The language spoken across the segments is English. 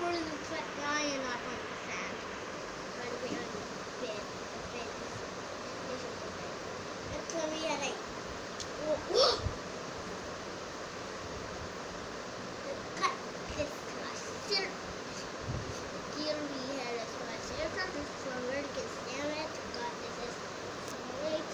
for the fat lion not on the sand. By the way, on the bed. The bed is on the bed. And so we had like, whoa. Cut this glass. Still we had a glass. It's not just for where you can stand it. God, this is some legs.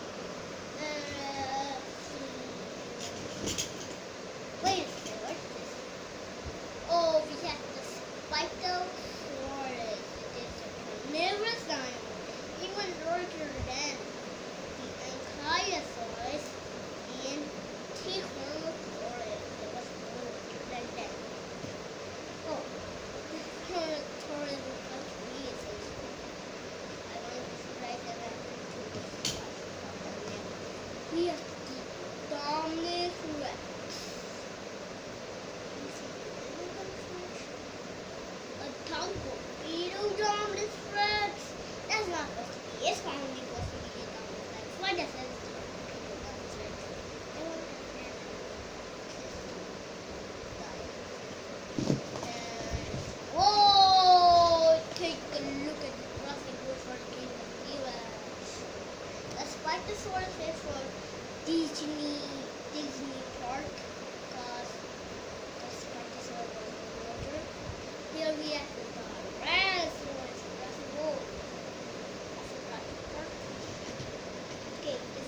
Wait a second, what's this? Oh, we have the Spikosaurus. It is a carnivorous animal, even larger than the Ankylosaurus and Tyrannosaurus. It was larger than that. Oh, the Tyrannosaurus is like reasons. I want to write that after to this. We have the Dominus Rex. Dominus Rex. That's not supposed to be. It's finally supposed to be a Dominus Rex. Why does it Dominus Rex? I want to whoa! Take a look at the crossing road for the King of the US. The Spikosaurus is for Disney Park because the Spikosaurus was in the water. Here we have the Tyrannosaurus. Okay,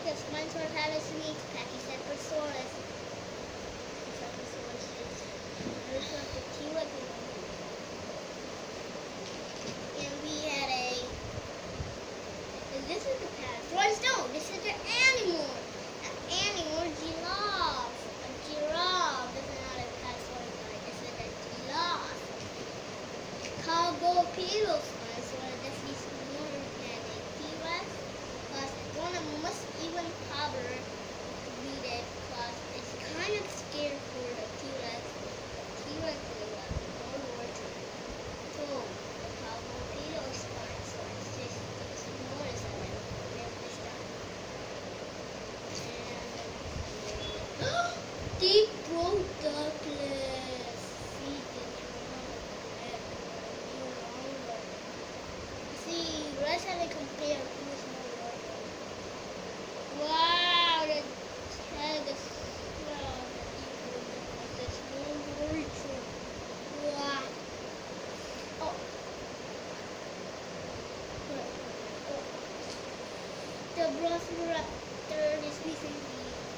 the Spinosaurus have its meat, Pachycephalosaurus. This was the T-Rex. And we had this is the Patasaurus. No, this is the animal. An animal, giraffe. A giraffe. This is not a Patasaurus, guys. This is a giraffe. Carbopedos. So this is more than a T-Rex. Plus, it's one of the most even power to read it. Plus, it's kind of scared for the T-Rex. T-Rex is a World War II. So, the Carbopedos Spinosaurus is the smallest of them. This time. And Deep Throat Douglas. See this one. See, let's have it compare who is more larger. Wow, the head is this very true. Wow. Oh. The Velociraptor is recently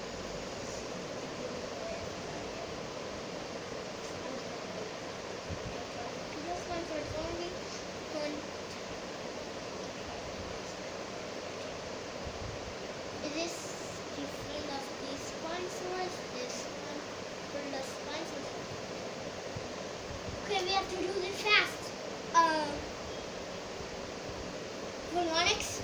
this one for only one. Is this different of the Spinosaurus? This one for the Spinosaurus. Okay, we have to do this fast. Prononyx.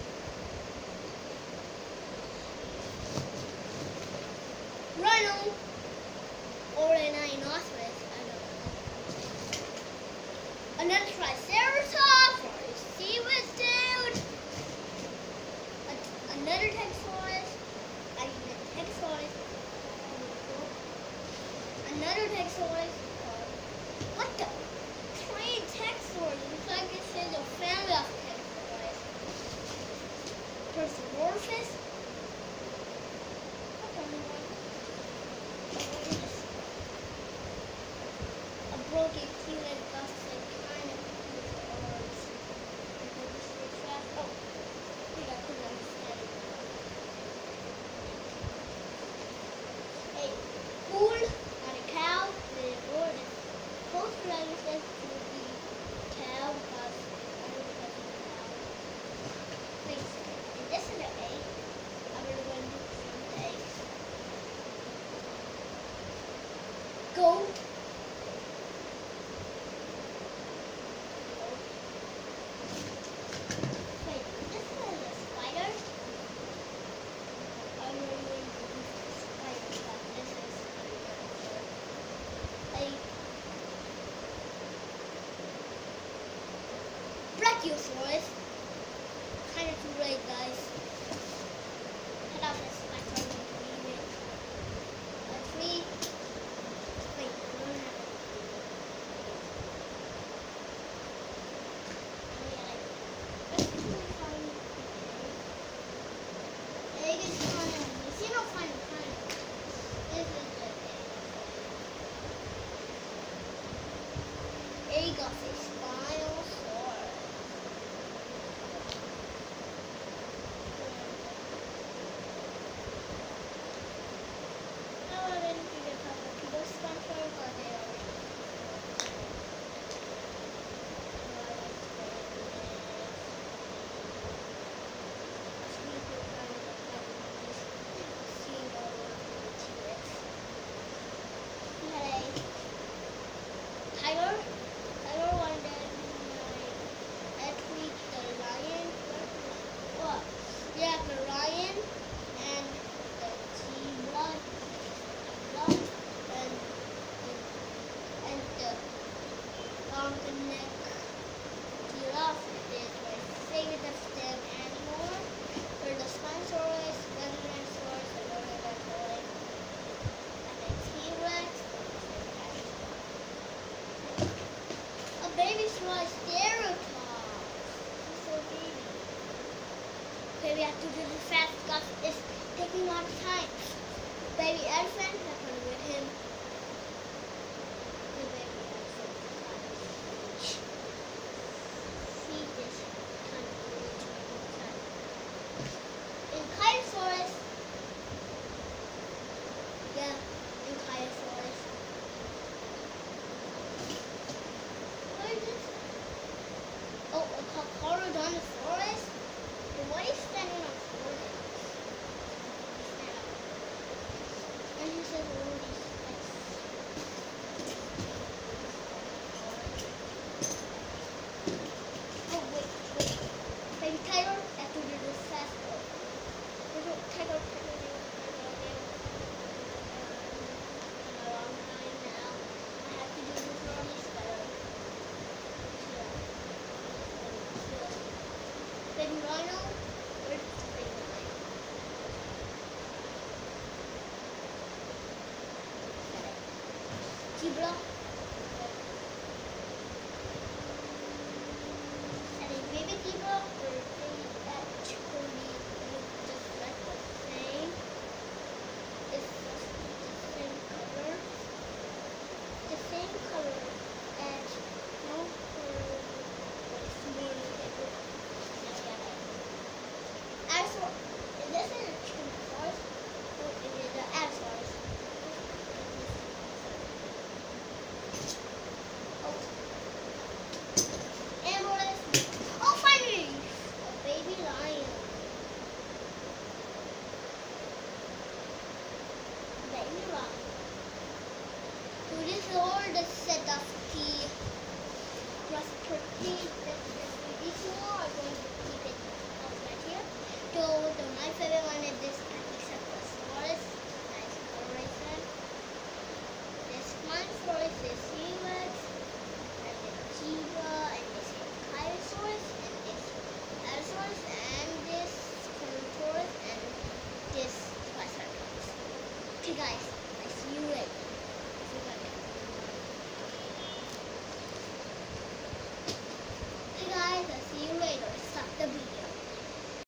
Rhino or an rhinoceros, I don't know. Another Triceratops or a Seaweed dude. Another Texaurus. Another Texaurus. What the? Three Texaurus. Looks like this is a family of Texaurus. Persevorphus. A broken T-Rex got like kind of with arms. Oh, we got put on his head. A bull on a cow. The word is close relative to the cow because I don't know the cow. Wait a second. And this is an egg. I'm really going to do some eggs. Goat. Wait, this one is a spider. I'm really going to do the spider, but this is a Brachiosaurus. Kind of too late, guys. Cut off this spider. Three. Wait, I don't have it. Egg is kind of, you see how kind of. This is the egg of a Spinosaurus. zebra. And a baby zebra or baby that could be just like the same. It's just the same color. The same color and no color like small little. As for is this in a Tyrannosaurus or is it the Allosaurus? Oh. And what is oh finally a baby lion. Baby lion. So this is all the set of the property that these two are going to keep it up right here. So my favorite one is this Ankylosaurus. Nice coloration. This one forest is T-Rex, and this zebra, and this Ankylosaurus, and this Allosaurus, and this Carnotaurus, and this Triceratops. Okay guys.